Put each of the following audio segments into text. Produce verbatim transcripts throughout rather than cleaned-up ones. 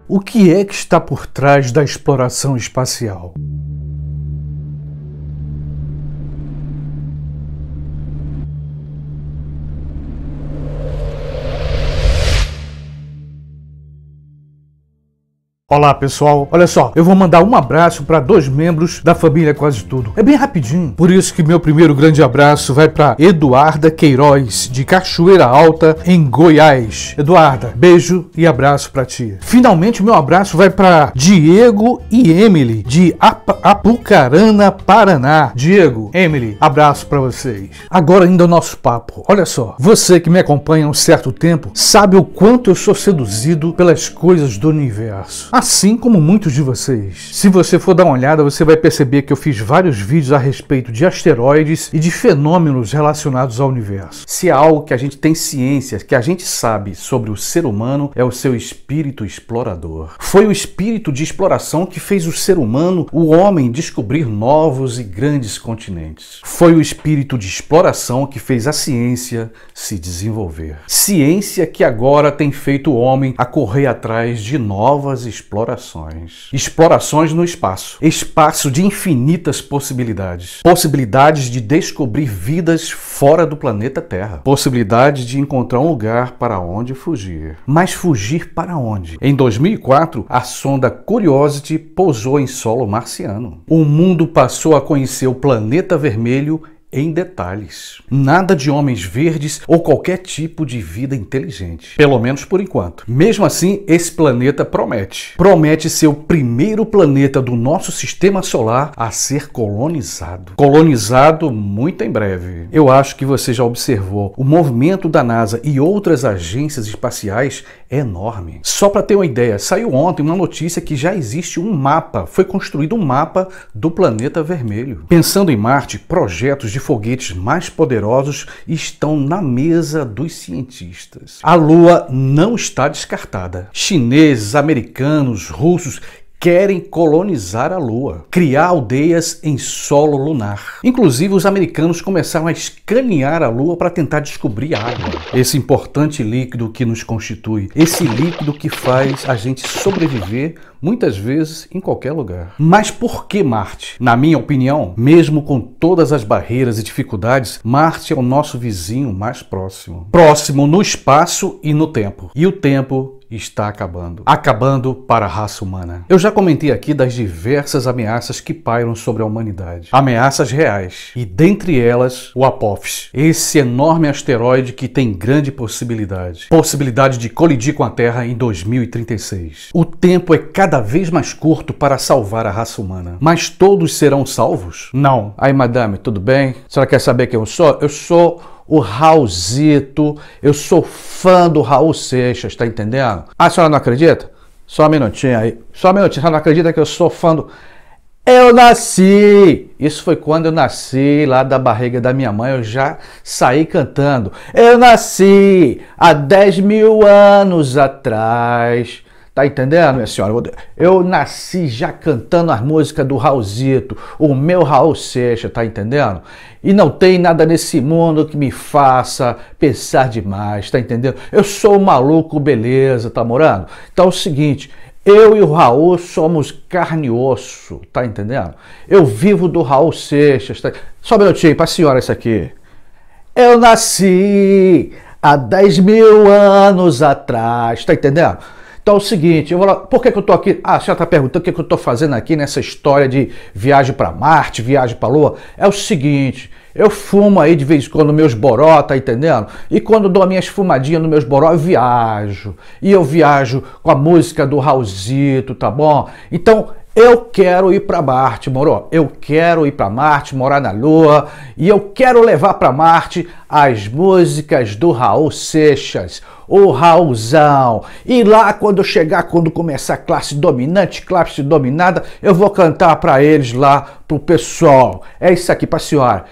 O que é que está por trás da exploração espacial? Olá pessoal, olha só, eu vou mandar um abraço para dois membros da família Quase Tudo. É bem rapidinho, por isso que meu primeiro grande abraço vai para Eduarda Queiroz, de Cachoeira Alta, em Goiás. Eduarda, beijo e abraço para ti. Finalmente meu abraço vai para Diego e Emily, de Ap Apucarana, Paraná. Diego, Emily, abraço para vocês. Agora ainda o nosso papo. Olha só, você que me acompanha há um certo tempo, sabe o quanto eu sou seduzido pelas coisas do universo. Assim como muitos de vocês. Se você for dar uma olhada, você vai perceber que eu fiz vários vídeos a respeito de asteroides e de fenômenos relacionados ao universo. Se há algo que a gente tem ciência, que a gente sabe sobre o ser humano, é o seu espírito explorador. Foi o espírito de exploração que fez o ser humano, o homem, descobrir novos e grandes continentes. Foi o espírito de exploração que fez a ciência se desenvolver. Ciência que agora tem feito o homem a correr atrás de novas explorações. Explorações. Explorações no espaço. Espaço de infinitas possibilidades. Possibilidades de descobrir vidas fora do planeta Terra. Possibilidade de encontrar um lugar para onde fugir. Mas fugir para onde? Em dois mil e quatro, a sonda Curiosity pousou em solo marciano. O mundo passou a conhecer o planeta vermelho em detalhes. Nada de homens verdes ou qualquer tipo de vida inteligente. Pelo menos por enquanto. Mesmo assim, esse planeta promete. Promete ser o primeiro planeta do nosso sistema solar a ser colonizado. Colonizado muito em breve. Eu acho que você já observou. O movimento da NASA e outras agências espaciais é enorme. Só para ter uma ideia, saiu ontem uma notícia que já existe um mapa. Foi construído um mapa do planeta vermelho. Pensando em Marte, projetos de foguetes mais poderosos estão na mesa dos cientistas. A Lua não está descartada. Chineses, americanos, russos querem colonizar a Lua, criar aldeias em solo lunar. Inclusive, os americanos começaram a escanear a Lua para tentar descobrir água. Esse importante líquido que nos constitui, esse líquido que faz a gente sobreviver, muitas vezes, em qualquer lugar. Mas por que Marte? Na minha opinião, mesmo com todas as barreiras e dificuldades, Marte é o nosso vizinho mais próximo. Próximo no espaço e no tempo. E o tempo está acabando. Acabando para a raça humana. Eu já comentei aqui das diversas ameaças que pairam sobre a humanidade. Ameaças reais. E dentre elas, o Apophis. Esse enorme asteroide que tem grande possibilidade. Possibilidade de colidir com a Terra em dois mil e trinta e seis. O tempo é cada vez mais curto para salvar a raça humana. Mas todos serão salvos? Não. Aí, madame, tudo bem? A senhora quer saber quem eu sou? Eu sou o Raulzito, eu sou fã do Raul Seixas, tá entendendo? Ah, a senhora não acredita? Só um minutinho aí, só um minutinho, a senhora não acredita que eu sou fã do... Eu nasci! Isso foi quando eu nasci, lá da barriga da minha mãe, eu já saí cantando. Eu nasci há dez mil anos atrás. Tá entendendo, minha senhora? Eu nasci já cantando as músicas do Raulzito, o meu Raul Seixas, tá entendendo? E não tem nada nesse mundo que me faça pensar demais, tá entendendo? Eu sou um maluco, beleza, tá morando? Então é o seguinte, eu e o Raul somos carne e osso, tá entendendo? Eu vivo do Raul Seixas, tá... Só um minutinho pra senhora isso aqui. Eu nasci há dez mil anos atrás, tá entendendo? Então é o seguinte, eu vou lá, por que, que eu tô aqui? Ah, a senhora está perguntando o que, que eu tô fazendo aqui nessa história de viagem para Marte, viagem para Lua? É o seguinte, eu fumo aí de vez em quando meus boró, tá entendendo? E quando dou minhas fumadinhas nos meus boró, eu viajo. E eu viajo com a música do Raulzito, tá bom? Então, eu quero ir para Marte, moro? Eu quero ir para Marte, morar na Lua. E eu quero levar para Marte as músicas do Raul Seixas, o Raulzão. E lá, quando eu chegar, quando começar a classe dominante, classe dominada, eu vou cantar para eles lá, pro pessoal. É isso aqui pra senhora.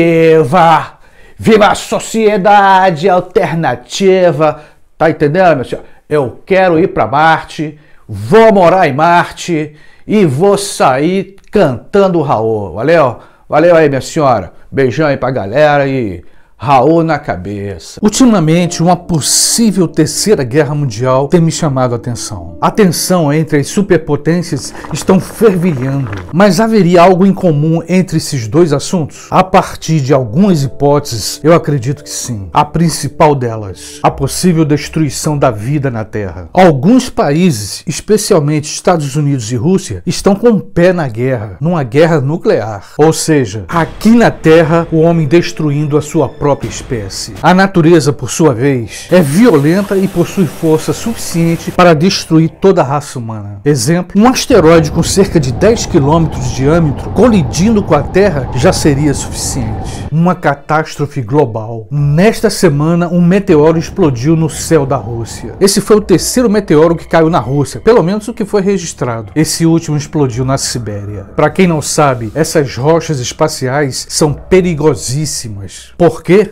Viva! Viva a sociedade alternativa! Tá entendendo, meu senhor? Eu quero ir para Marte, vou morar em Marte e vou sair cantando o Raul. Valeu? Valeu aí, minha senhora. Beijão aí pra galera e Raô na cabeça. Ultimamente, uma possível terceira guerra mundial tem me chamado a atenção. A tensão entre as superpotências estão fervilhando. Mas haveria algo em comum entre esses dois assuntos? A partir de algumas hipóteses, eu acredito que sim. A principal delas, a possível destruição da vida na Terra. Alguns países, especialmente Estados Unidos e Rússia, estão com o pé na guerra, numa guerra nuclear. Ou seja, aqui na Terra, o homem destruindo a sua própria própria espécie. A natureza, por sua vez, é violenta e possui força suficiente para destruir toda a raça humana. Exemplo, um asteroide com cerca de dez quilômetros de diâmetro colidindo com a Terra já seria suficiente. Uma catástrofe global. Nesta semana, um meteoro explodiu no céu da Rússia. Esse foi o terceiro meteoro que caiu na Rússia, pelo menos o que foi registrado. Esse último explodiu na Sibéria. Para quem não sabe, essas rochas espaciais são perigosíssimas. Por quê?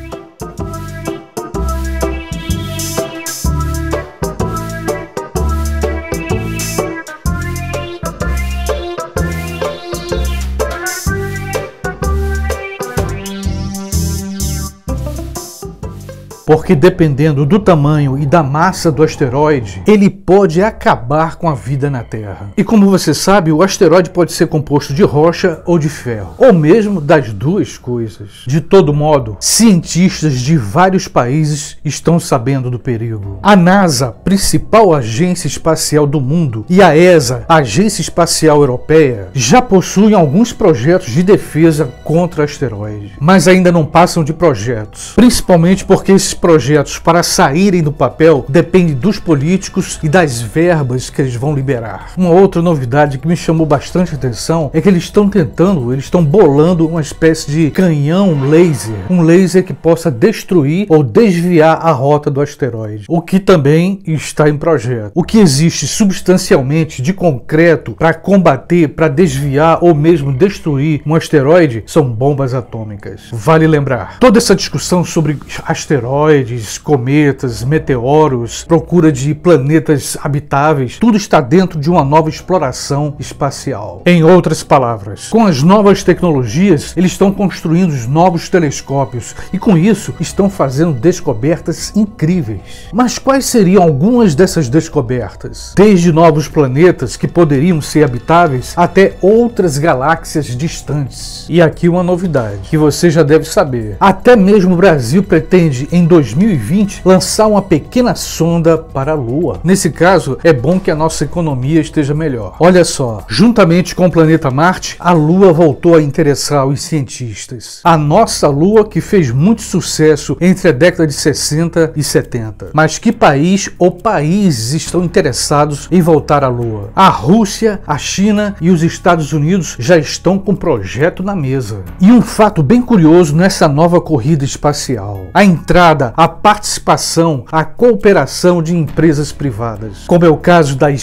Porque dependendo do tamanho e da massa do asteroide, ele pode acabar com a vida na Terra. E como você sabe, o asteroide pode ser composto de rocha ou de ferro, ou mesmo das duas coisas. De todo modo, cientistas de vários países estão sabendo do perigo. A NASA, principal agência espacial do mundo, e a E S A, Agência Espacial Europeia, já possuem alguns projetos de defesa contra asteroides, mas ainda não passam de projetos, principalmente porque esses projetos, para saírem do papel, dependem dos políticos e das verbas que eles vão liberar. Uma outra novidade que me chamou bastante atenção é que eles estão tentando, eles estão bolando uma espécie de canhão laser, um laser que possa destruir ou desviar a rota do asteroide, o que também está em projeto. O que existe substancialmente de concreto para combater, para desviar ou mesmo destruir um asteroide são bombas atômicas. Vale lembrar, toda essa discussão sobre asteroides, cometas, meteoros, procura de planetas habitáveis, tudo está dentro de uma nova exploração espacial. Em outras palavras, com as novas tecnologias, eles estão construindo os novos telescópios e com isso estão fazendo descobertas incríveis. Mas quais seriam algumas dessas descobertas? Desde novos planetas que poderiam ser habitáveis até outras galáxias distantes. E aqui uma novidade que você já deve saber. Até mesmo o Brasil pretende em dois mil e vinte lançar uma pequena sonda para a Lua. Nesse caso, é bom que a nossa economia esteja melhor. Olha só, juntamente com o planeta Marte, a Lua voltou a interessar os cientistas. A nossa Lua que fez muito sucesso entre a década de sessenta e setenta. Mas que país ou países estão interessados em voltar à Lua? A Rússia, a China e os Estados Unidos já estão com o projeto na mesa. E um fato bem curioso nessa nova corrida espacial: a entrada, a participação, a cooperação de empresas privadas, como é o caso da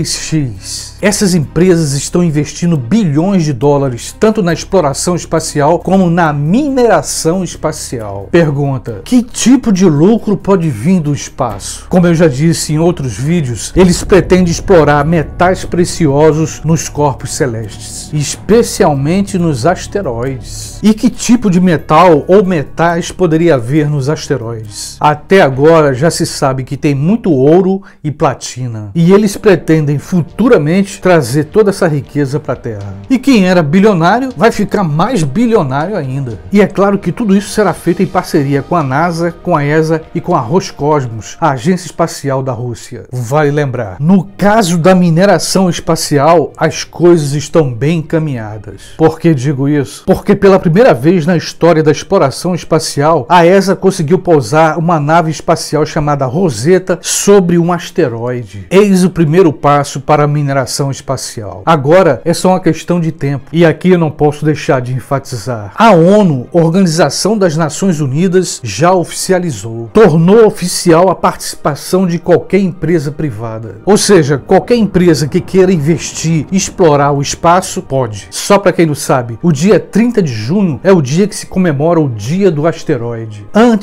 SpaceX. Essas empresas estão investindo bilhões de dólares tanto na exploração espacial como na mineração espacial. Pergunta: que tipo de lucro pode vir do espaço? Como eu já disse em outros vídeos, eles pretendem explorar metais preciosos nos corpos celestes, especialmente nos asteroides. E que tipo de metal ou metais poderia haver nos asteroides? Até agora já se sabe que tem muito ouro e platina, e eles pretendem futuramente trazer toda essa riqueza para a Terra. E quem era bilionário vai ficar mais bilionário ainda. E é claro que tudo isso será feito em parceria com a NASA, com a E S A e com a Roscosmos, a agência espacial da Rússia. Vale lembrar, no caso da mineração espacial, as coisas estão bem encaminhadas. Por que digo isso? Porque pela primeira vez na história da exploração espacial, a E S A conseguiu pousar uma nave espacial chamada Rosetta sobre um asteroide. Eis o primeiro passo para a mineração espacial. Agora é só uma questão de tempo. E aqui eu não posso deixar de enfatizar: a ONU, Organização das Nações Unidas, já oficializou, tornou oficial a participação de qualquer empresa privada. Ou seja, qualquer empresa que queira investir e explorar o espaço pode. Só para quem não sabe, o dia trinta de junho é o dia que se comemora o Dia do Asteroide. Antes, isso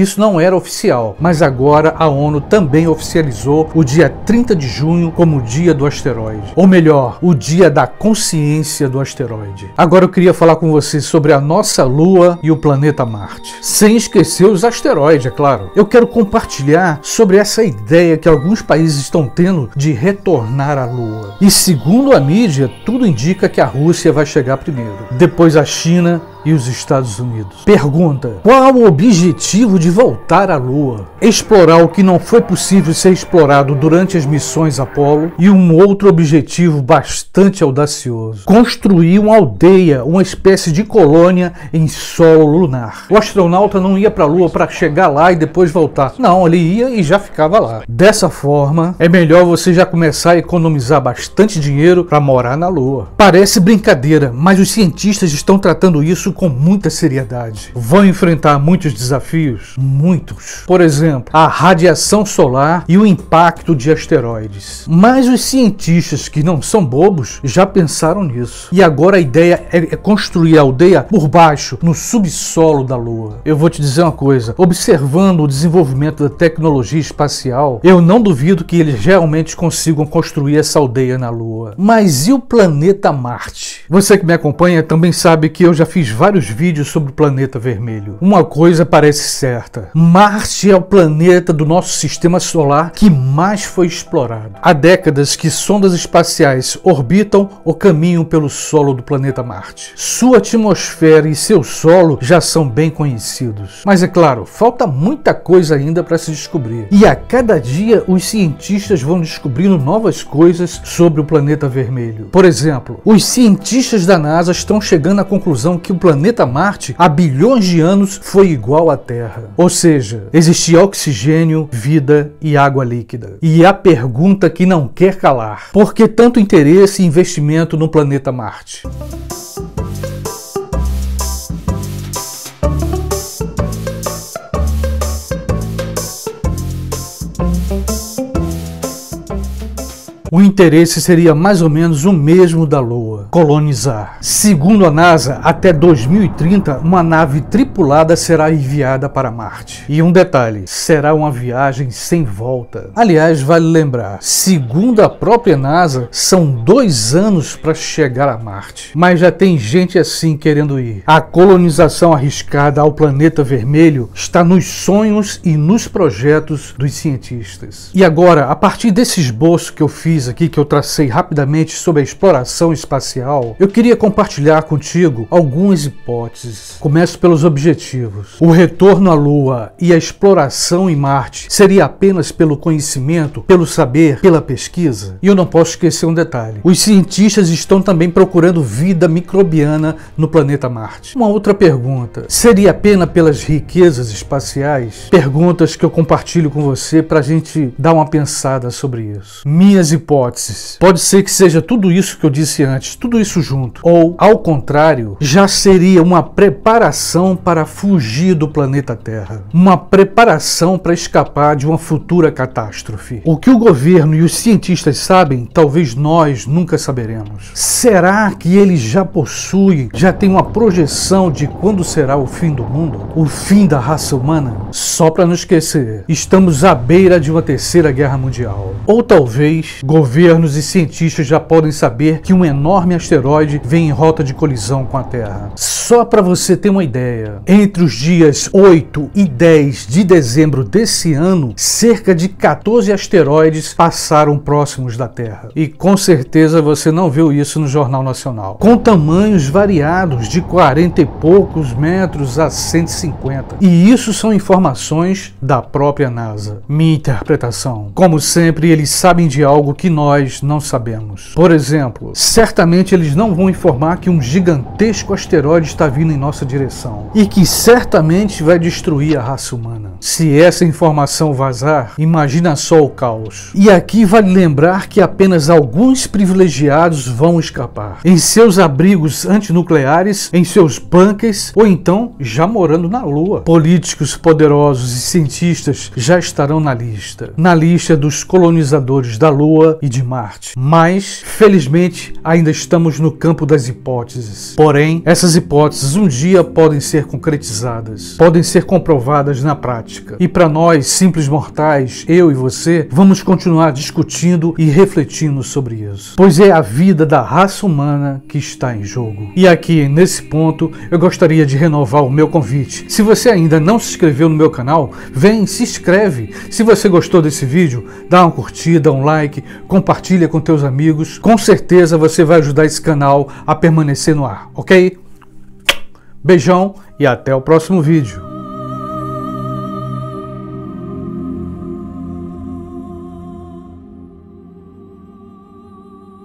isso não era oficial, mas agora a ONU também oficializou o dia trinta de junho como o dia do asteroide, ou melhor, o dia da consciência do asteroide. Agora eu queria falar com você sobre a nossa Lua e o planeta Marte, sem esquecer os asteroides, é claro. Eu quero compartilhar sobre essa ideia que alguns países estão tendo de retornar à Lua. E segundo a mídia, tudo indica que a Rússia vai chegar primeiro, depois a China e os Estados Unidos. Pergunta: qual o objetivo de voltar à Lua? Explorar o que não foi possível ser explorado durante as missões Apollo, e um outro objetivo bastante audacioso: construir uma aldeia, uma espécie de colônia em solo lunar. O astronauta não ia para a Lua para chegar lá e depois voltar. Não, ele ia e já ficava lá. Dessa forma, é melhor você já começar a economizar bastante dinheiro para morar na Lua. Parece brincadeira, mas os cientistas estão tratando isso com muita seriedade. Vão enfrentar muitos desafios? Muitos. Por exemplo, a radiação solar e o impacto de asteroides. Mas os cientistas, que não são bobos, já pensaram nisso. E agora a ideia é construir a aldeia por baixo, no subsolo da Lua. Eu vou te dizer uma coisa, observando o desenvolvimento da tecnologia espacial, eu não duvido que eles realmente consigam construir essa aldeia na Lua. Mas e o planeta Marte? Você que me acompanha também sabe que eu já fiz vários vídeos sobre o planeta vermelho. Uma coisa parece certa: Marte é o planeta do nosso sistema solar que mais foi explorado. Há décadas que sondas espaciais orbitam ou caminham pelo solo do planeta Marte. Sua atmosfera e seu solo já são bem conhecidos. Mas é claro, falta muita coisa ainda para se descobrir. E a cada dia os cientistas vão descobrindo novas coisas sobre o planeta vermelho. Por exemplo, os cientistas da NASA estão chegando à conclusão que o planeta Marte, há bilhões de anos, foi igual à Terra. Ou seja, existia oxigênio, vida e água líquida. E a pergunta que não quer calar: por que tanto interesse e investimento no planeta Marte? O interesse seria mais ou menos o mesmo da Lua: colonizar. Segundo a NASA, até dois mil e trinta, uma nave tripulada será enviada para Marte. E um detalhe: será uma viagem sem volta. Aliás, vale lembrar, segundo a própria NASA, são dois anos para chegar a Marte. Mas já tem gente assim querendo ir. A colonização arriscada ao planeta vermelho está nos sonhos e nos projetos dos cientistas. E agora, a partir desse esboço que eu fiz aqui, que eu tracei rapidamente sobre a exploração espacial, eu queria compartilhar contigo algumas hipóteses. Começo pelos objetivos. O retorno à Lua e a exploração em Marte seria apenas pelo conhecimento, pelo saber, pela pesquisa? E eu não posso esquecer um detalhe: os cientistas estão também procurando vida microbiana no planeta Marte. Uma outra pergunta: seria apenas pelas riquezas espaciais? Perguntas que eu compartilho com você para a gente dar uma pensada sobre isso. Minhas hipóteses: pode ser que seja tudo isso que eu disse antes, tudo isso junto. Ou, ao contrário, já seria uma preparação para fugir do planeta Terra. Uma preparação para escapar de uma futura catástrofe. O que o governo e os cientistas sabem, talvez nós nunca saberemos. Será que eles já possuem, já têm uma projeção de quando será o fim do mundo? O fim da raça humana? Só para não esquecer, estamos à beira de uma terceira guerra mundial. Ou talvez governos e cientistas já podem saber que um enorme asteroide vem em rota de colisão com a Terra. Só para você ter uma ideia, entre os dias oito e dez de dezembro desse ano, cerca de quatorze asteroides passaram próximos da Terra. E com certeza você não viu isso no Jornal Nacional. Com tamanhos variados de quarenta e poucos metros a cento e cinquenta. E isso são informações da própria NASA. Minha interpretação: como sempre, eles sabem de algo que nós não sabemos. Por exemplo, certamente eles não vão informar que um gigantesco asteroide está vindo em nossa direção e que certamente vai destruir a raça humana. Se essa informação vazar, imagina só o caos. E aqui vale lembrar que apenas alguns privilegiados vão escapar, em seus abrigos antinucleares, em seus bunkers, ou então já morando na Lua. Políticos poderosos e cientistas já estarão na lista, na lista dos colonizadores da Lua e de Marte. Mas, felizmente, ainda estamos no campo das hipóteses. Porém, essas hipóteses um dia podem ser concretizadas, podem ser comprovadas na prática. prática. E para nós, simples mortais, eu e você, vamos continuar discutindo e refletindo sobre isso. Pois é a vida da raça humana que está em jogo. E aqui, nesse ponto, eu gostaria de renovar o meu convite. Se você ainda não se inscreveu no meu canal, vem, se inscreve. Se você gostou desse vídeo, dá uma curtida, um like, compartilha com teus amigos. Com certeza você vai ajudar esse canal a permanecer no ar, ok? Beijão e até o próximo vídeo.